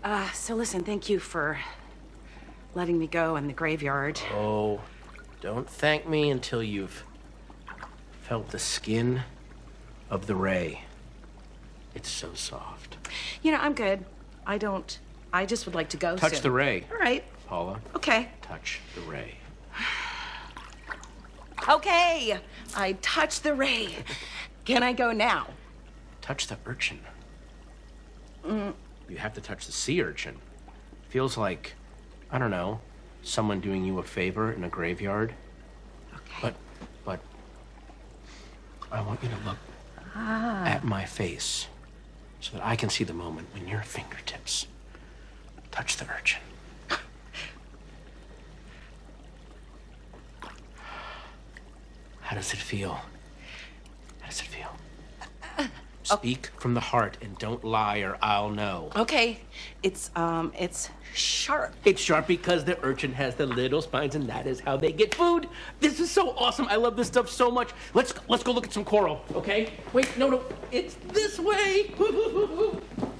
So listen, thank you for letting me go in the graveyard. Oh, don't thank me until you've felt the skin of the ray. It's so soft. You know, I'm good. I just would like to go Touch soon. the ray. All right. Paula. Okay. Touch the ray. Okay. I touched the ray. Can I go now? Touch the urchin. You have to touch the sea urchin. Feels like, I don't know, someone doing you a favor in a graveyard. Okay. But I want you to look at my face so that I can see the moment when your fingertips touch the urchin. How does it feel? How does it feel? Speak from the heart and don't lie or I'll know. Okay. It's sharp. It's sharp because the urchin has the little spines and that is how they get food. This is so awesome. I love this stuff so much. Let's go look at some coral, okay? Wait, no, it's this way.